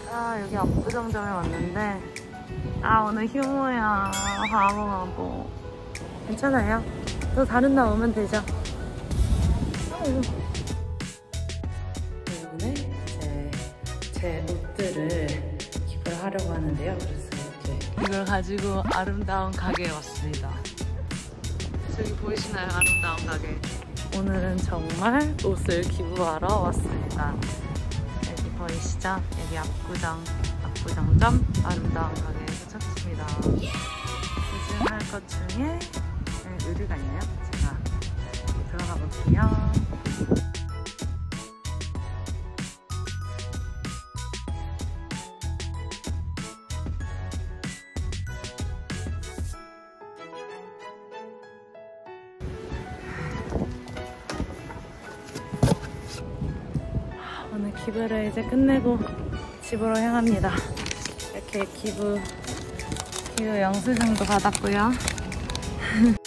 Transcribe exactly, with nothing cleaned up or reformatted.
아, 여기 압구정점에 왔는데 아, 오늘 휴무야. 바보바보. 괜찮아요. 또 다른 날 오면 되죠. 아유. 오늘 이제 제 옷들을 기부를 하려고 하는데요. 그래서 이렇게 이걸 가지고 아름다운 가게에 왔습니다. 저기 보이시나요? 아름다운 가게. 오늘은 정말 옷을 기부하러 왔습니다. 여기 보이시죠? 여기 압구정, 압구정점 아름다운 가게에서 찾습니다. 기증할 것 중에 의류가 있네요. 제가 들어가 볼게요. 오늘 기부를 이제 끝내고 집으로 향합니다. 이렇게 기부, 기부 영수증도 받았고요.